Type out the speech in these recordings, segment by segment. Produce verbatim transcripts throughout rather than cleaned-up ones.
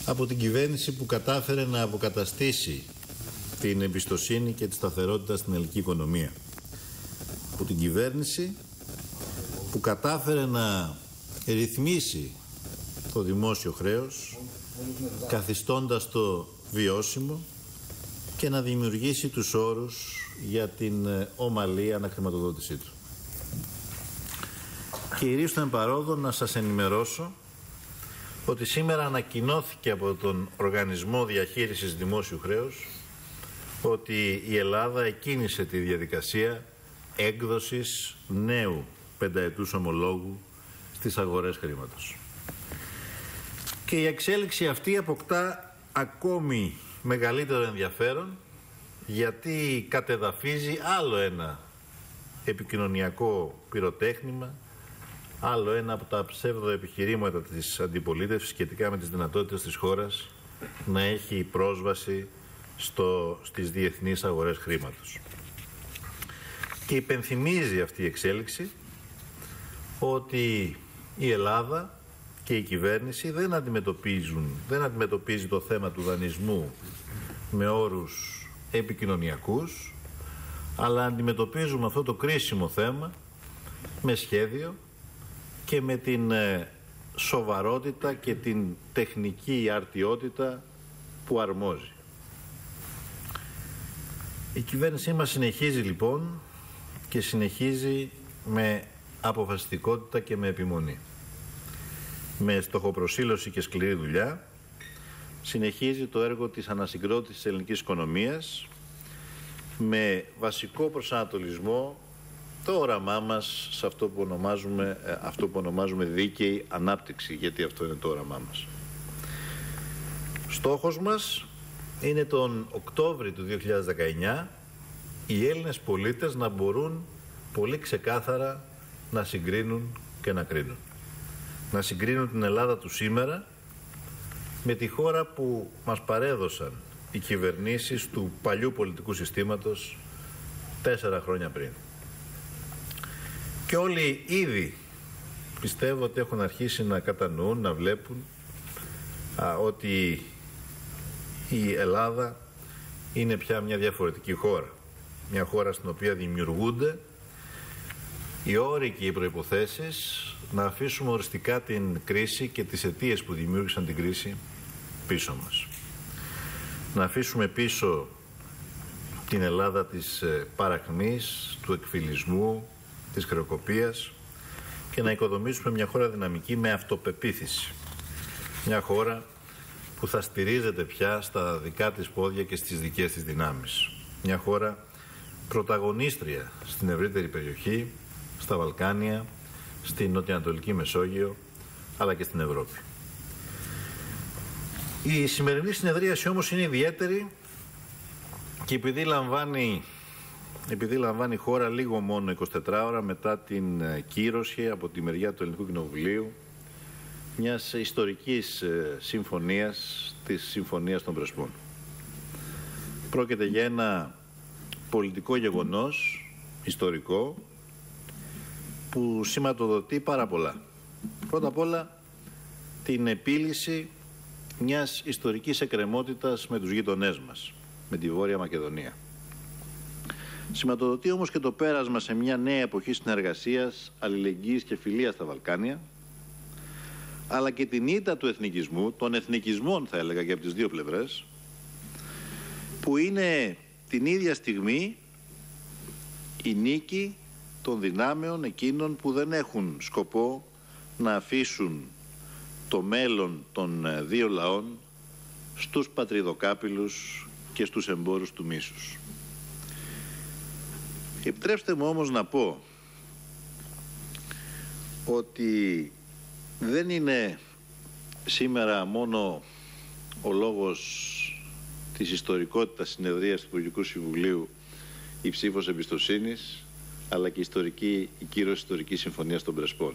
από την κυβέρνηση που κατάφερε να αποκαταστήσει την εμπιστοσύνη και τη σταθερότητα στην ελληνική οικονομία. Από την κυβέρνηση που κατάφερε να ρυθμίσει το δημόσιο χρέος, καθιστώντας το βιώσιμο και να δημιουργήσει τους όρους για την ομαλή αναχρηματοδότησή του. Κυρίως στον παρόδο να σας ενημερώσω ότι σήμερα ανακοινώθηκε από τον Οργανισμό Διαχείρισης Δημόσιου Χρέους ότι η Ελλάδα εκκίνησε τη διαδικασία έκδοσης νέου πενταετούς ομολόγου στις αγορές χρήματος. Και η εξέλιξη αυτή αποκτά ακόμη μεγαλύτερο ενδιαφέρον γιατί κατεδαφίζει άλλο ένα επικοινωνιακό πυροτέχνημα, άλλο ένα από τα ψεύδο επιχειρήματα της αντιπολίτευσης σχετικά με τις δυνατότητες της χώρας να έχει πρόσβαση στο, στις διεθνείς αγορές χρήματος. Και υπενθυμίζει αυτή η εξέλιξη ότι η Ελλάδα και η κυβέρνηση δεν αντιμετωπίζουν, δεν αντιμετωπίζει το θέμα του δανεισμού με όρους επικοινωνιακούς, αλλά αντιμετωπίζουμε αυτό το κρίσιμο θέμα με σχέδιο και με την σοβαρότητα και την τεχνική αρτιότητα που αρμόζει. Η κυβέρνησή μας συνεχίζει λοιπόν και συνεχίζει με αποφασιστικότητα και με επιμονή. Με στοχοπροσήλωση και σκληρή δουλειά συνεχίζει το έργο της ανασυγκρότησης της ελληνικής οικονομίας με βασικό προσανατολισμό το όραμά μας σε αυτό που ονομάζουμε, αυτό που ονομάζουμε δίκαιη ανάπτυξη, γιατί αυτό είναι το όραμά μας. Στόχος μας είναι τον Οκτώβρη του δύο χιλιάδες δεκαεννιά οι Έλληνες πολίτες να μπορούν πολύ ξεκάθαρα να συγκρίνουν και να κρίνουν. Να συγκρίνουν την Ελλάδα του σήμερα με τη χώρα που μας παρέδωσαν οι κυβερνήσεις του παλιού πολιτικού συστήματος τέσσερα χρόνια πριν. Και όλοι ήδη πιστεύω ότι έχουν αρχίσει να κατανοούν, να βλέπουν α, ότι η Ελλάδα είναι πια μια διαφορετική χώρα. Μια χώρα στην οποία δημιουργούνται οι όροι και οι προϋποθέσεις να αφήσουμε οριστικά την κρίση και τις αιτίες που δημιούργησαν την κρίση πίσω μας. Να αφήσουμε πίσω την Ελλάδα της παρακμής, του εκφυλισμού, της χρεοκοπίας και να οικοδομήσουμε μια χώρα δυναμική με αυτοπεποίθηση. Μια χώρα που θα στηρίζεται πια στα δικά της πόδια και στις δικές της δυνάμεις. Μια χώρα πρωταγωνίστρια στην ευρύτερη περιοχή, στα Βαλκάνια, στην νοτιοανατολική Μεσόγειο, αλλά και στην Ευρώπη. Η σημερινή συνεδρίαση όμως είναι ιδιαίτερη και επειδή λαμβάνει, επειδή λαμβάνει χώρα λίγο μόνο εικοσιτέσσερις ώρα μετά την κύρωση από τη μεριά του Ελληνικού Κοινοβουλίου μιας ιστορικής συμφωνίας, της Συμφωνίας των Πρεσπών. Πρόκειται για ένα πολιτικό γεγονός, ιστορικό, που σηματοδοτεί πάρα πολλά. Πρώτα απ' όλα την επίλυση μιας ιστορικής εκκρεμότητας με τους γείτονές μας, με τη Βόρεια Μακεδονία. Σηματοδοτεί όμως και το πέρασμα σε μια νέα εποχή συνεργασίας, αλληλεγγύης και φιλίας στα Βαλκάνια, αλλά και την ήττα του εθνικισμού, των εθνικισμών θα έλεγα και από τις δύο πλευρές, που είναι την ίδια στιγμή η νίκη των δυνάμεων εκείνων που δεν έχουν σκοπό να αφήσουν το μέλλον των δύο λαών στους πατριδοκάπηλους και στους εμπόρους του μίσους. Επιτρέψτε μου όμως να πω ότι δεν είναι σήμερα μόνο ο λόγος της ιστορικότητας συνεδρίας του Υπουργικού Συμβουλίου η ψήφος εμπιστοσύνης, αλλά και η, ιστορική, η κύρωση ιστορικής συμφωνίας των Πρεσπών.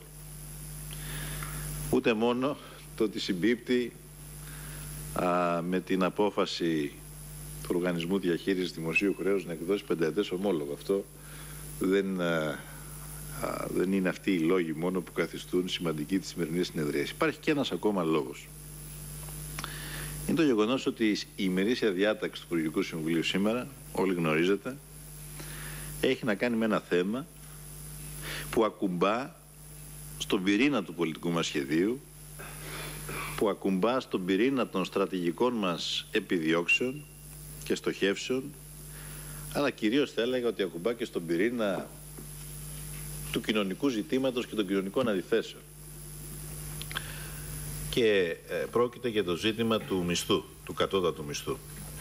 Ούτε μόνο το ότι συμπίπτει α, με την απόφαση του Οργανισμού Διαχείρισης Δημοσίου Χρέους να εκδώσει πενταετές ομόλογο. Αυτό δεν, α, α, δεν είναι αυτοί οι λόγοι μόνο που καθιστούν σημαντική τη σημερινή συνεδρία. Υπάρχει και ένας ακόμα λόγος. είναι το γεγονός ότι η ημερήσια διάταξη του Υπουργικού Συμβουλίου σήμερα, όλοι γνωρίζετε, έχει να κάνει με ένα θέμα που ακουμπά στον πυρήνα του πολιτικού μας σχεδίου, που ακουμπά στον πυρήνα των στρατηγικών μας επιδιώξεων και στοχεύσεων, αλλά κυρίως θα έλεγα ότι ακουμπά και στον πυρήνα του κοινωνικού ζητήματος και των κοινωνικών αντιθέσεων. Και ε, πρόκειται για το ζήτημα του μισθού, του κατώτατου μισθού.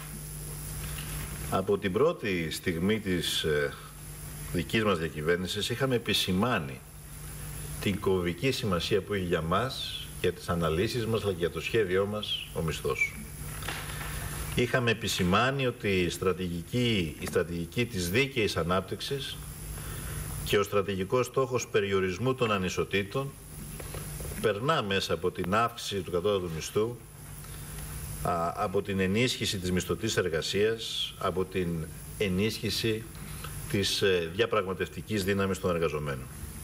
Από την πρώτη στιγμή της ε, δικής μας διακυβέρνησης είχαμε επισημάνει την κομβική σημασία που έχει για μας, για τις αναλύσεις μας, αλλά και για το σχέδιό μας ο μισθός. Είχαμε επισημάνει ότι η στρατηγική, η στρατηγική της δίκαιης ανάπτυξης και ο στρατηγικός στόχος περιορισμού των ανισοτήτων περνά μέσα από την αύξηση του κατώτατου μισθού, α, από την ενίσχυση της μισθωτής εργασίας, από την ενίσχυση της ε, διαπραγματευτικής δύναμης των εργαζομένων.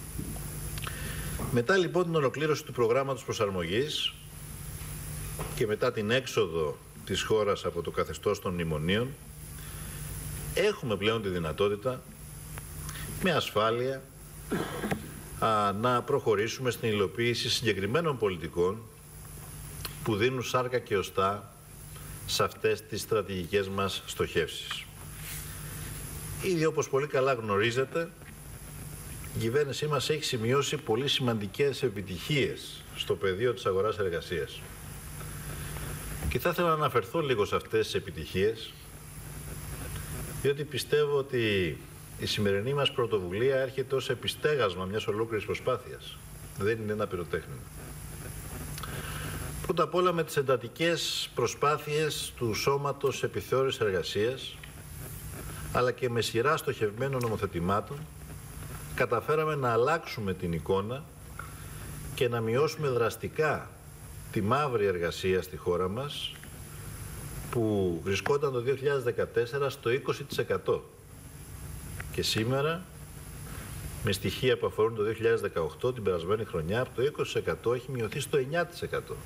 Μετά λοιπόν την ολοκλήρωση του προγράμματος προσαρμογής και μετά την έξοδο της χώρας από το καθεστώς των μνημονίων, έχουμε πλέον τη δυνατότητα με ασφάλεια α, να προχωρήσουμε στην υλοποίηση συγκεκριμένων πολιτικών που δίνουν σάρκα και οστά σε αυτές τις στρατηγικές μας στοχεύσεις. Ήδη όπως πολύ καλά γνωρίζετε, η κυβέρνησή μας έχει σημειώσει πολύ σημαντικές επιτυχίες στο πεδίο της αγοράς εργασίας. Και θα ήθελα να αναφερθώ λίγο σε αυτές τις επιτυχίες, διότι πιστεύω ότι η σημερινή μας πρωτοβουλία έρχεται ως επιστέγασμα μιας ολόκληρης προσπάθειας. Δεν είναι ένα πυροτέχνημα. Πρώτα απ' όλα με τις εντατικές προσπάθειες του Σώματος Επιθεώρησης Εργασίας, αλλά και με σειρά στοχευμένων νομοθετημάτων, καταφέραμε να αλλάξουμε την εικόνα και να μειώσουμε δραστικά τη μαύρη εργασία στη χώρα μας, που βρισκόταν το δύο χιλιάδες δεκατέσσερα στο είκοσι τοις εκατό. Και σήμερα, με στοιχεία που αφορούν το δύο χιλιάδες δεκαοκτώ, την περασμένη χρονιά, από το είκοσι τοις εκατό έχει μειωθεί στο εννιά τοις εκατό.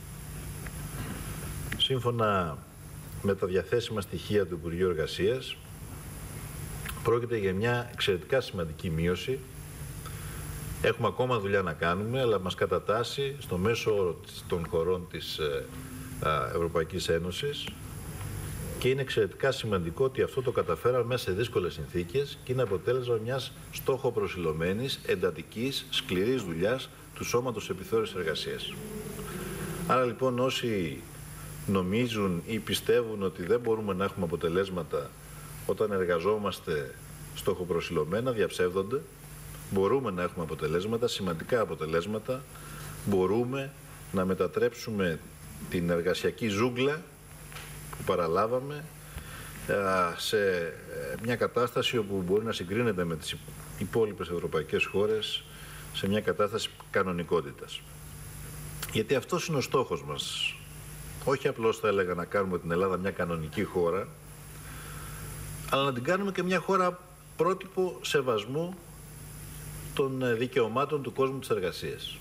Σύμφωνα με τα διαθέσιμα στοιχεία του Υπουργείου Εργασίας, πρόκειται για μια εξαιρετικά σημαντική μείωση. Έχουμε ακόμα δουλειά να κάνουμε, αλλά μας κατατάσσει στο μέσο όρο των χωρών της Ευρωπαϊκής Ένωσης και είναι εξαιρετικά σημαντικό ότι αυτό το καταφέραμε μέσα σε δύσκολες συνθήκες και είναι αποτέλεσμα μιας στόχο προσιλωμένης, εντατικής, σκληρής δουλειάς του Σώματος Επιθεώρησης Εργασίας. Άρα λοιπόν όσοι νομίζουν ή πιστεύουν ότι δεν μπορούμε να έχουμε αποτελέσματα όταν εργαζόμαστε στόχοπροσιλωμένα, διαψεύδονται. Μπορούμε να έχουμε αποτελέσματα, σημαντικά αποτελέσματα. Μπορούμε να μετατρέψουμε την εργασιακή ζούγκλα που παραλάβαμε σε μια κατάσταση όπου μπορεί να συγκρίνεται με τις υπόλοιπες ευρωπαϊκές χώρες, σε μια κατάσταση κανονικότητας. Γιατί αυτός είναι ο στόχος μας. Όχι απλώς θα έλεγα να κάνουμε την Ελλάδα μια κανονική χώρα, αλλά να την κάνουμε και μια χώρα πρότυπο σεβασμού των δικαιωμάτων του κόσμου της εργασίας.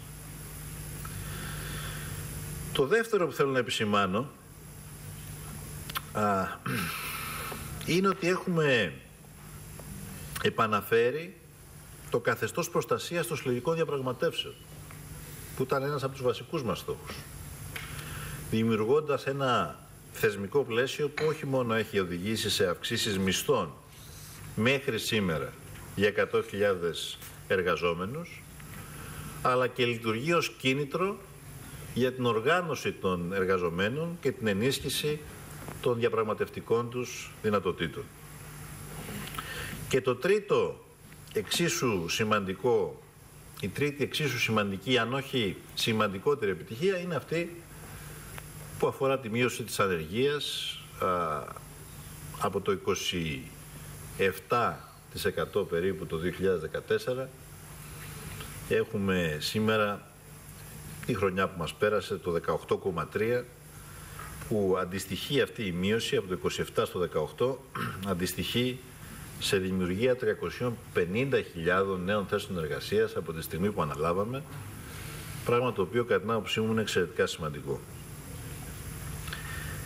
Το δεύτερο που θέλω να επισημάνω α, είναι ότι έχουμε επαναφέρει το καθεστώς προστασίας των συλλογικών διαπραγματεύσεων, που ήταν ένας από τους βασικούς μας στόχους, δημιουργώντας ένα θεσμικό πλαίσιο που όχι μόνο έχει οδηγήσει σε αυξήσεις μισθών μέχρι σήμερα για εκατό χιλιάδες εργαζόμενους, αλλά και λειτουργεί ως κίνητρο για την οργάνωση των εργαζομένων και την ενίσχυση των διαπραγματευτικών τους δυνατοτήτων. Και το τρίτο εξίσου σημαντικό, η τρίτη εξίσου σημαντική, αν όχι σημαντικότερη επιτυχία, είναι αυτή που αφορά τη μείωση της ανεργίας α, από το είκοσι επτά τοις εκατό περίπου το δύο χιλιάδες δεκατέσσερα. Έχουμε σήμερα τη χρονιά που μας πέρασε το δεκαοκτώ κόμμα τρία, που αντιστοιχεί αυτή η μείωση από το είκοσι επτά στο δεκαοκτώ, αντιστοιχεί σε δημιουργία τριακοσίων πενήντα χιλιάδων νέων θέσεων εργασίας από τη στιγμή που αναλάβαμε, πράγμα το οποίο κατά την άποψή μου είναι εξαιρετικά σημαντικό.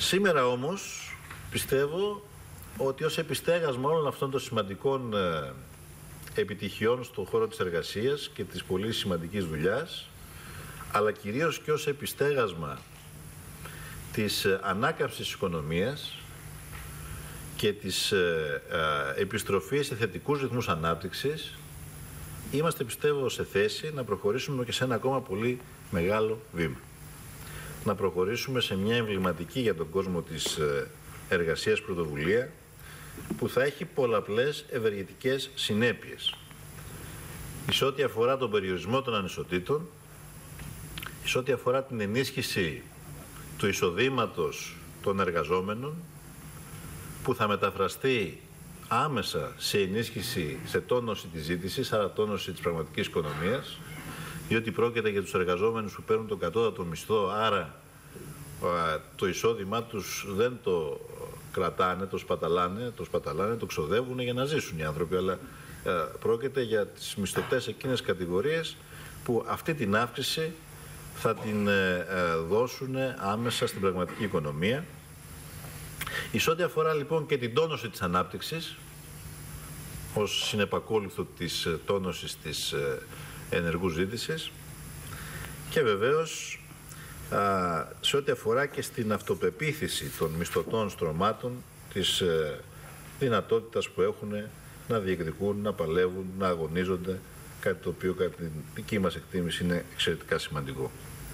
Σήμερα όμως πιστεύω ότι ως επιστέγασμα όλων αυτών των σημαντικών ε, επιτυχιών στον χώρο της εργασίας και της πολύ σημαντικής δουλειάς, αλλά κυρίως και ως επιστέγασμα της ε, ανάκαμψης της οικονομίας και της ε, ε, επιστροφής σε θετικούς ρυθμούς ανάπτυξης, είμαστε, πιστεύω, σε θέση να προχωρήσουμε και σε ένα ακόμα πολύ μεγάλο βήμα. Να προχωρήσουμε σε μια εμβληματική για τον κόσμο της ε, εργασίας πρωτοβουλία, που θα έχει πολλαπλές ευεργετικές συνέπειες. Σε ό,τι αφορά τον περιορισμό των ανισοτήτων, σε ό,τι αφορά την ενίσχυση του εισοδήματος των εργαζόμενων, που θα μεταφραστεί άμεσα σε ενίσχυση, σε τόνωση της ζήτησης, άρα τόνωση της πραγματικής οικονομίας, διότι πρόκειται για τους εργαζόμενους που παίρνουν τον κατώτατο μισθό, άρα το εισόδημά τους δεν το κρατάνε, το σπαταλάνε, το σπαταλάνε, το ξοδεύουν για να ζήσουν οι άνθρωποι, αλλά ε, πρόκειται για τις μισθωτές εκείνες κατηγορίες που αυτή την αύξηση θα την ε, ε, δώσουν άμεσα στην πραγματική οικονομία. Εις ό,τι αφορά λοιπόν και την τόνωση της ανάπτυξης, ως συνεπακόλουθο της ε, τόνωσης της ε, ενεργού ζήτησης, και βεβαίως α, σε ό,τι αφορά και στην αυτοπεποίθηση των μισθωτών στρωμάτων, της ε, δυνατότητας που έχουν να διεκδικούν, να παλεύουν, να αγωνίζονται, κάτι το οποίο κατά την δική μας εκτίμηση είναι εξαιρετικά σημαντικό.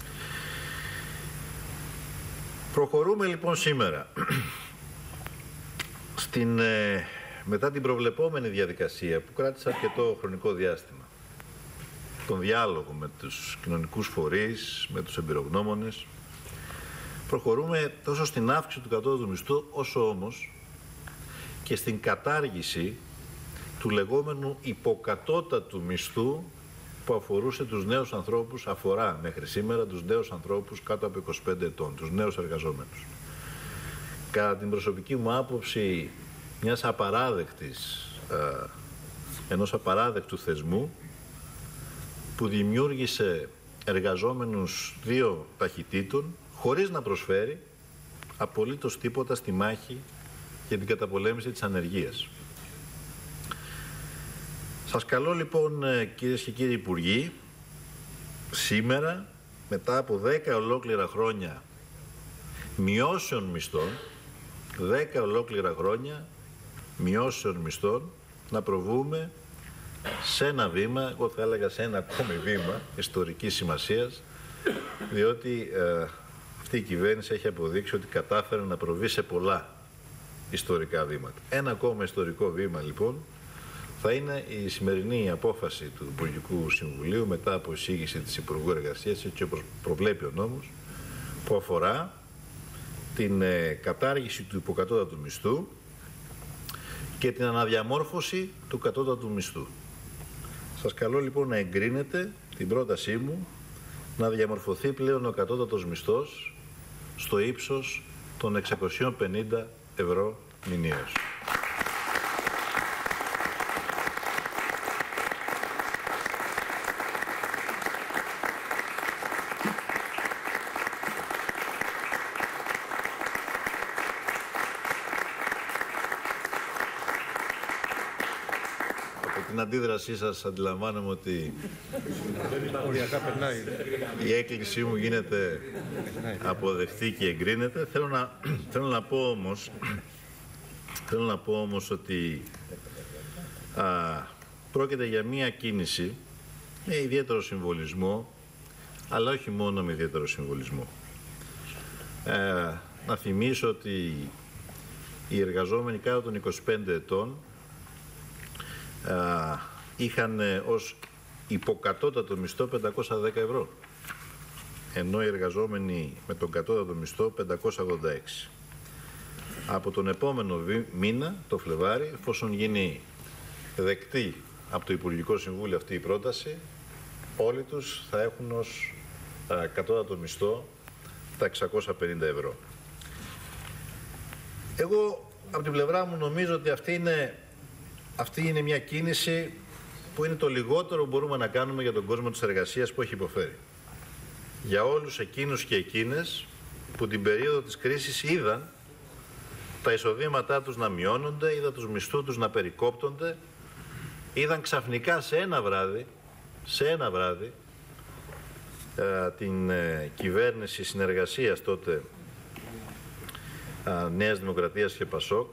Προχωρούμε λοιπόν σήμερα στην, ε, μετά την προβλεπόμενη διαδικασία που κράτησε αρκετό χρονικό διάστημα, τον διάλογο με τους κοινωνικούς φορείς, με τους εμπειρογνώμονες, προχωρούμε τόσο στην αύξηση του κατώτατου μισθού, όσο όμως και στην κατάργηση του λεγόμενου υποκατώτατου μισθού που αφορούσε τους νέους ανθρώπους, αφορά μέχρι σήμερα τους νέους ανθρώπους κάτω από είκοσι πέντε ετών, τους νέους εργαζόμενους. Κατά την προσωπική μου άποψη, μιας απαράδεκτης, ε, ενός απαράδεκτου θεσμού, που δημιούργησε εργαζόμενους δύο ταχυτήτων, χωρίς να προσφέρει απολύτως τίποτα στη μάχη για την καταπολέμηση της ανεργίας. Σας καλώ λοιπόν, κυρίες και κύριοι Υπουργοί, σήμερα, μετά από δέκα ολόκληρα χρόνια μειώσεων μισθών, δέκα ολόκληρα χρόνια μειώσεων μισθών, να προβούμε σε ένα βήμα, εγώ θα έλεγα σε ένα ακόμη βήμα ιστορικής σημασίας, διότι ε, αυτή η κυβέρνηση έχει αποδείξει ότι κατάφερε να προβεί σε πολλά ιστορικά βήματα. Ένα ακόμα ιστορικό βήμα λοιπόν θα είναι η σημερινή απόφαση του Υπουργικού Συμβουλίου, μετά από εισήγηση της Υπουργού Εργασίας, έτσι όπως προβλέπει ο νόμος, που αφορά την ε, κατάργηση του υποκατώτατου μισθού και την αναδιαμόρφωση του κατώτατου μισθού. Σας καλώ λοιπόν να εγκρίνετε την πρότασή μου να διαμορφωθεί πλέον ο κατώτατος μισθός στο ύψος των εξακοσίων πενήντα ευρώ μηνιαίως. Την αντίδρασή σας αντιλαμβάνομαι ότι η έκκλησή μου γίνεται αποδεχτή και εγκρίνεται. Θέλω να, θέλω να πω όμως, θέλω να πω όμως ότι α, πρόκειται για μία κίνηση με ιδιαίτερο συμβολισμό, αλλά όχι μόνο με ιδιαίτερο συμβολισμό. Ε, να θυμίσω ότι οι εργαζόμενοι κάτω των είκοσι πέντε ετών Uh, είχαν uh, ως υποκατώτατο μισθό πεντακόσια δέκα ευρώ, ενώ οι εργαζόμενοι με τον κατώτατο μισθό πεντακόσια ογδόντα έξι. Από τον επόμενο μήνα, το Φλεβάρι, εφόσον γίνει δεκτή από το Υπουργικό Συμβούλιο αυτή η πρόταση, όλοι τους θα έχουν ως uh, κατώτατο μισθό τα εξακόσια πενήντα ευρώ. Εγώ από την πλευρά μου νομίζω ότι αυτή είναι Αυτή είναι μια κίνηση που είναι το λιγότερο που μπορούμε να κάνουμε για τον κόσμο της εργασίας που έχει υποφέρει. Για όλους εκείνους και εκείνες που την περίοδο της κρίσης είδαν τα εισοδήματά τους να μειώνονται, είδαν τους μισθούς τους να περικόπτονται, είδαν ξαφνικά σε ένα βράδυ, σε ένα βράδυ, ε, την ε, κυβέρνηση συνεργασίας τότε ε, Νέας Δημοκρατίας και Πασόκ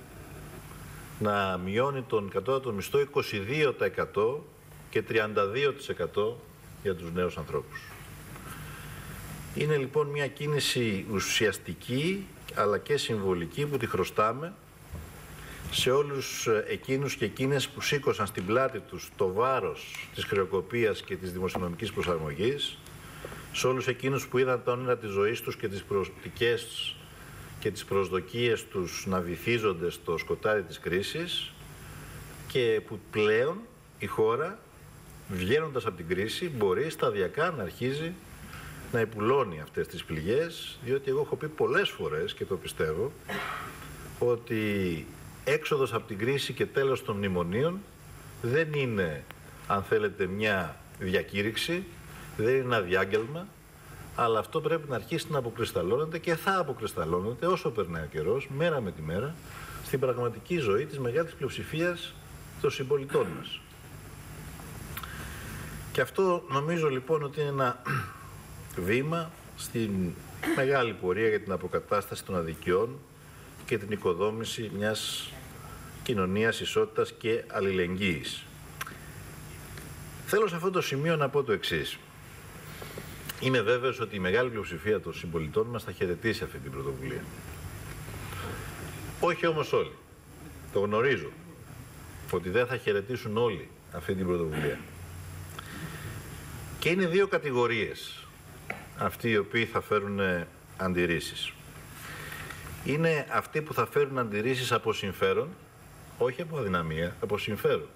να μειώνει τον κατώτατο μισθό είκοσι δύο τοις εκατό και τριάντα δύο τοις εκατό για τους νέους ανθρώπους. Είναι λοιπόν μια κίνηση ουσιαστική αλλά και συμβολική που τη χρωστάμε σε όλους εκείνους και εκείνες που σήκωσαν στην πλάτη τους το βάρος της χρεοκοπίας και της δημοσιονομικής προσαρμογής, σε όλους εκείνους που είδαν τα όνειρα της ζωής τους και τις προοπτικές και τις προσδοκίες τους να βυθίζονται στο σκοτάδι της κρίσης και που πλέον η χώρα, βγαίνοντας από την κρίση, μπορεί σταδιακά να αρχίζει να επουλώνει αυτές τις πληγές, διότι εγώ έχω πει πολλές φορές και το πιστεύω ότι έξοδος από την κρίση και τέλος των μνημονίων δεν είναι, αν θέλετε, μια διακήρυξη, δεν είναι ένα διάγγελμα, αλλά αυτό πρέπει να αρχίσει να αποκρισταλώνεται και θα αποκρισταλώνεται όσο περνάει ο καιρός, μέρα με τη μέρα, στην πραγματική ζωή της μεγάλης πλειοψηφίας των συμπολιτών μας. Και αυτό νομίζω λοιπόν ότι είναι ένα βήμα στην μεγάλη πορεία για την αποκατάσταση των αδικιών και την οικοδόμηση μιας κοινωνίας ισότητας και αλληλεγγύης. Θέλω σε αυτό το σημείο να πω το εξής. Είμαι βέβαιος ότι η μεγάλη πλειοψηφία των συμπολιτών μας θα χαιρετήσει αυτή την πρωτοβουλία. Όχι όμως όλοι. Το γνωρίζω ότι δεν θα χαιρετήσουν όλοι αυτή την πρωτοβουλία. Και είναι δύο κατηγορίες αυτοί οι οποίοι θα φέρουν αντιρρήσεις. Είναι αυτοί που θα φέρουν αντιρρήσεις από συμφέρον, όχι από αδυναμία, από συμφέρον.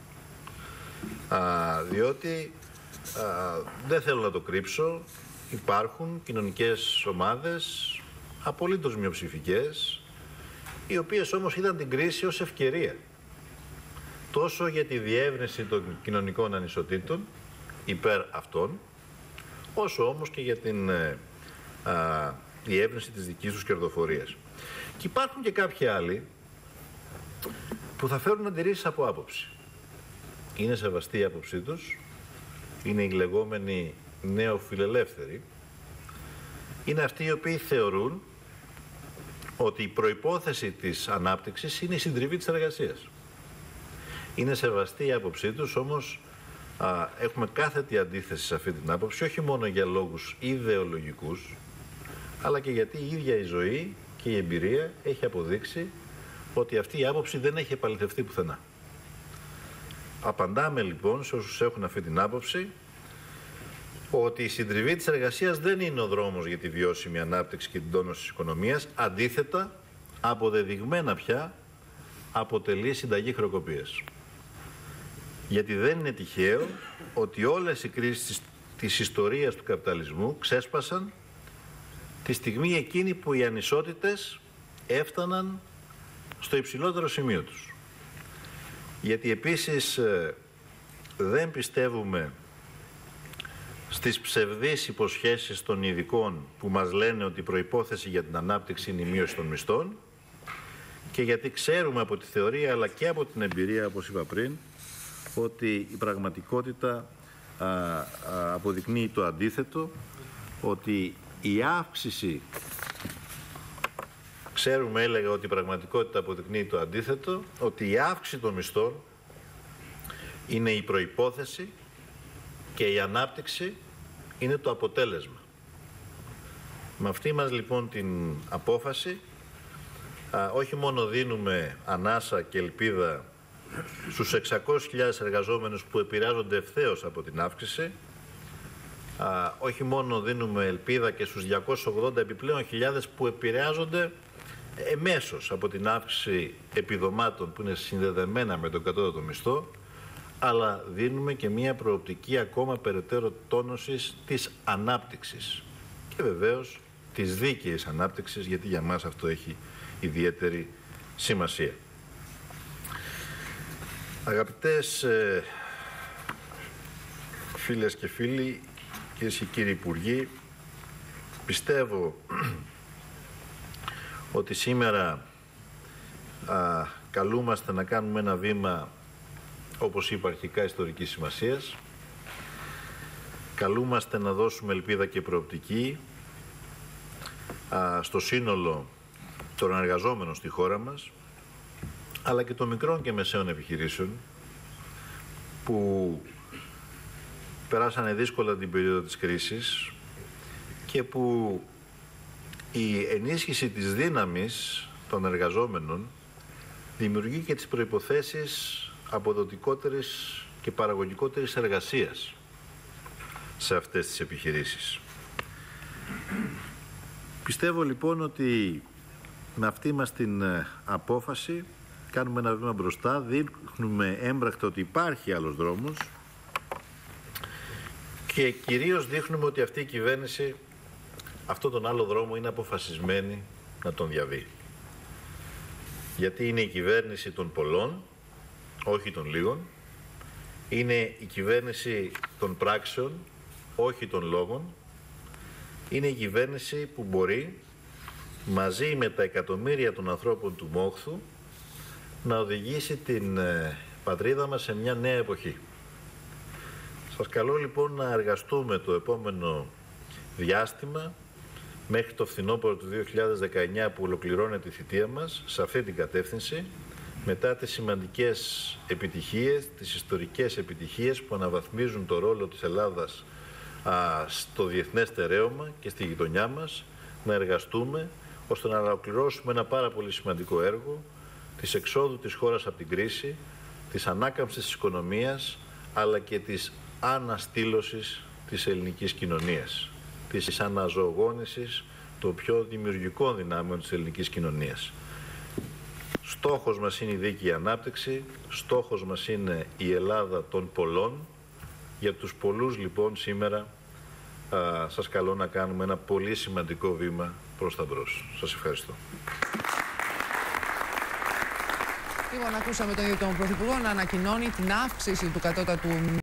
Α, διότι, α, δεν θέλω να το κρύψω, υπάρχουν κοινωνικές ομάδες, απολύτως μειοψηφικές, οι οποίες όμως είδαν την κρίση ως ευκαιρία. Τόσο για τη διεύρυνση των κοινωνικών ανισοτήτων, υπέρ αυτών, όσο όμως και για την ε, α, διεύρυνση της δικής τους κερδοφορίας. Και υπάρχουν και κάποιοι άλλοι που θα φέρουν αντιρρήσεις από άποψη. Είναι σεβαστή η άποψή τους, είναι οι λεγόμενοι νεοφιλελεύθεροι, είναι αυτοί οι οποίοι θεωρούν ότι η προϋπόθεση της ανάπτυξης είναι η συντριβή της εργασίας. Είναι σεβαστή η άποψή τους, όμως α, έχουμε κάθετη αντίθεση σε αυτή την άποψη, όχι μόνο για λόγους ιδεολογικούς, αλλά και γιατί η ίδια η ζωή και η εμπειρία έχει αποδείξει ότι αυτή η άποψη δεν έχει επαληθευτεί πουθενά. Απαντάμε λοιπόν σε όσους έχουν αυτή την άποψη ότι η συντριβή της εργασίας δεν είναι ο δρόμος για τη βιώσιμη ανάπτυξη και την τόνωση της οικονομίας, αντίθετα, αποδεδειγμένα πια αποτελεί συνταγή χρεοκοπίας. Γιατί δεν είναι τυχαίο ότι όλες οι κρίσεις της ιστορίας του καπιταλισμού ξέσπασαν τη στιγμή εκείνη που οι ανισότητες έφταναν στο υψηλότερο σημείο τους. Γιατί επίσης δεν πιστεύουμε στις ψευδείς υποσχέσεις των ειδικών που μας λένε ότι η προϋπόθεση για την ανάπτυξη είναι η μείωση των μισθών και γιατί ξέρουμε από τη θεωρία αλλά και από την εμπειρία, όπως είπα πριν, ότι η πραγματικότητα α, α, αποδεικνύει το αντίθετο, ότι η αύξηση, ξέρουμε έλεγα ότι η πραγματικότητα αποδεικνύει το αντίθετο, ότι η αύξηση των μισθών είναι η προϋπόθεση και η ανάπτυξη είναι το αποτέλεσμα. Με αυτή μας λοιπόν την απόφαση, α, όχι μόνο δίνουμε ανάσα και ελπίδα στους εξακόσιες χιλιάδες εργαζόμενους που επηρεάζονται ευθέως από την αύξηση, α, όχι μόνο δίνουμε ελπίδα και στους διακόσιες ογδόντα επιπλέον χιλιάδες που επηρεάζονται εμέσως από την αύξηση επιδομάτων που είναι συνδεδεμένα με τον κατώτατο μισθό, αλλά δίνουμε και μία προοπτική ακόμα περαιτέρω τόνωσης της ανάπτυξης και βεβαίως της δίκαιης ανάπτυξης, γιατί για μας αυτό έχει ιδιαίτερη σημασία. Αγαπητές ε, φίλες και φίλοι, κυρίες και κύριοι Υπουργοί, Πιστεύω ότι σήμερα α, καλούμαστε να κάνουμε ένα βήμα, όπως είπα αρχικά, ιστορικής σημασίας. Καλούμαστε να δώσουμε ελπίδα και προοπτική α, στο σύνολο των εργαζόμενων στη χώρα μας, αλλά και των μικρών και μεσαίων επιχειρήσεων που περάσανε δύσκολα την περίοδο της κρίσης και που η ενίσχυση της δύναμης των εργαζόμενων δημιουργεί και τις προϋποθέσεις αποδοτικότερης και παραγωγικότερης εργασίας σε αυτές τις επιχειρήσεις. Πιστεύω λοιπόν ότι με αυτή μας την απόφαση κάνουμε ένα βήμα μπροστά, δείχνουμε έμπρακτα ότι υπάρχει άλλος δρόμος και κυρίως δείχνουμε ότι αυτή η κυβέρνηση αυτόν τον άλλο δρόμο είναι αποφασισμένη να τον διαβεί. Γιατί είναι η κυβέρνηση των πολλών, όχι των λίγων, είναι η κυβέρνηση των πράξεων, όχι των λόγων, είναι η κυβέρνηση που μπορεί μαζί με τα εκατομμύρια των ανθρώπων του Μόχθου να οδηγήσει την ε, πατρίδα μας σε μια νέα εποχή. Σας καλώ λοιπόν να εργαστούμε το επόμενο διάστημα μέχρι το φθινόπωρο του δύο χιλιάδες δεκαεννιά που ολοκληρώνεται η θητεία μας σε αυτή την κατεύθυνση, μετά τις σημαντικές επιτυχίες, τις ιστορικές επιτυχίες που αναβαθμίζουν το ρόλο της Ελλάδας α, στο διεθνές στερέωμα και στη γειτονιά μας, να εργαστούμε ώστε να ολοκληρώσουμε ένα πάρα πολύ σημαντικό έργο της εξόδου της χώρας από την κρίση, της ανάκαμψης της οικονομίας, αλλά και της αναστήλωσης της ελληνικής κοινωνίας, της αναζωογόνησης των πιο δημιουργικών δυνάμεων της ελληνικής κοινωνίας. Στόχος μας είναι η δίκαιη ανάπτυξη, στόχος μας είναι η Ελλάδα των πολλών. Για τους πολλούς λοιπόν σήμερα α, σας καλώ να κάνουμε ένα πολύ σημαντικό βήμα προς τα μπρος. Σας ευχαριστώ. Λοιπόν, ακούσαμε τον ίδιο τον Πρωθυπουργό να ανακοινώνει την αύξηση του κατώτατου